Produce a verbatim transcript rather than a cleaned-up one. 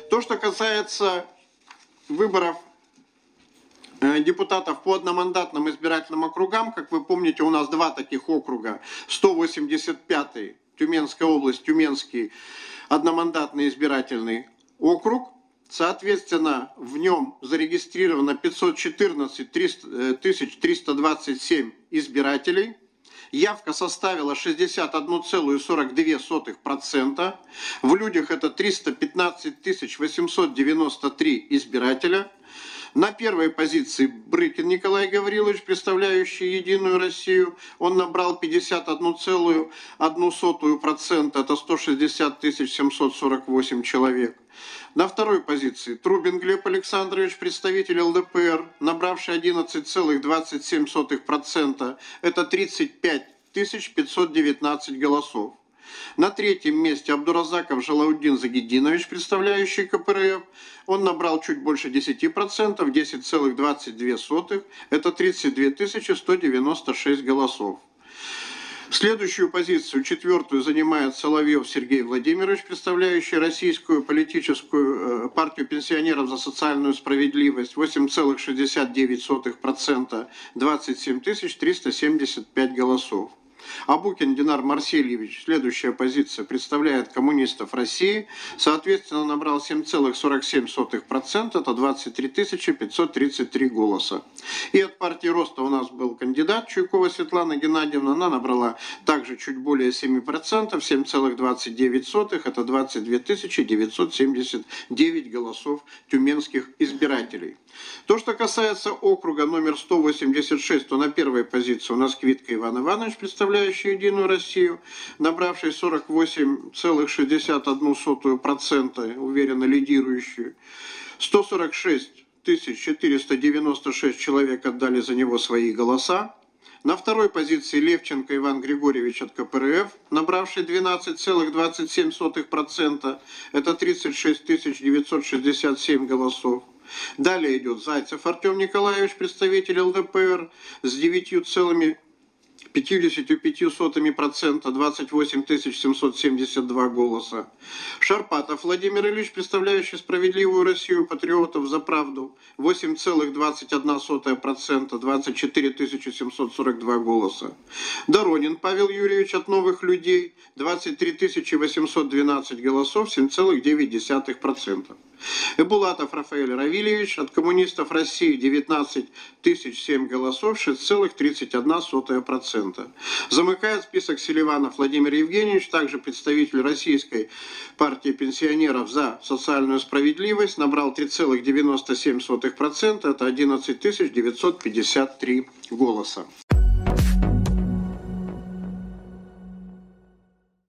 То, что касается выборов депутатов по одномандатным избирательным округам, как вы помните, у нас два таких округа. сто восемьдесят пятый Тюменская область, Тюменский одномандатный избирательный округ. Соответственно, в нем зарегистрировано пятьсот четырнадцать тысяч триста двадцать семь избирателей. Явка составила шестьдесят одна целая сорок две сотых процента. В людях это триста пятнадцать тысяч восемьсот девяносто три избирателя. На первой позиции Брыкин Николай Гаврилович, представляющий Единую Россию. Он набрал пятьдесят одна целая одна сотая процента, это сто шестьдесят тысяч семьсот сорок восемь человек. На второй позиции Трубин Глеб Александрович, представитель эл дэ пэ эр, набравший одиннадцать целых двадцать семь сотых процента, это тридцать пять тысяч пятьсот девятнадцать голосов. На третьем месте Абдуразаков Жалауддин Загидинович, представляющий ка пэ эр эф. Он набрал чуть больше десяти процентов, десять целых двадцать две сотых, это тридцать две тысячи сто девяносто шесть голосов. Следующую позицию, четвертую, занимает Соловьев Сергей Владимирович, представляющий Российскую политическую партию пенсионеров за социальную справедливость, восемь целых шестьдесят девять сотых процента, двадцать семь тысяч триста семьдесят пять голосов. Абукин Динар Марсельевич, следующая позиция, представляет коммунистов России, соответственно, набрал семь целых сорок семь сотых процента, это двадцать три тысячи пятьсот тридцать три голоса. И от партии Роста у нас был кандидат Чуйкова Светлана Геннадьевна, она набрала также чуть более семи процентов, семь целых двадцать девять сотых, это двадцать две тысячи девятьсот семьдесят девять голосов тюменских избирателей. То, что касается округа номер сто восемьдесят шесть, то на первой позиции у нас Квитко Иван Иванович, представляющий Единую Россию, набравший сорок восемь целых шестьдесят одну сотую процента, уверенно лидирующий. сто сорок шесть тысяч четыреста девяносто шесть человек отдали за него свои голоса. На второй позиции Левченко Иван Григорьевич от ка пэ эр эф, набравший двенадцать целых двадцать семь сотых процента, это тридцать шесть тысяч девятьсот шестьдесят семь голосов. Далее идет Зайцев Артем Николаевич, представитель эл дэ пэ эр, с девятью целыми пятьюдесятью пятью сотыми процента, двадцать восемь тысяч семьсот семьдесят два голоса. Шарпатов Владимир Ильич, представляющий Справедливую Россию, патриотов за правду, восемь целых двадцать одна сотая процента, двадцать четыре тысячи семьсот сорок два голоса. Доронин Павел Юрьевич от Новых людей, двадцать три тысячи восемьсот двенадцать голосов, семь целых девять десятых процента. Эбулатов Рафаэль Равильевич от Коммунистов России, девятнадцать тысяч семь голосов, шесть целых тридцать одна сотая процента. Замыкает список Селиванов Владимир Евгеньевич, также представитель Российской партии пенсионеров за социальную справедливость, набрал три целых девяносто семь сотых процента, это одиннадцать тысяч девятьсот пятьдесят три голоса.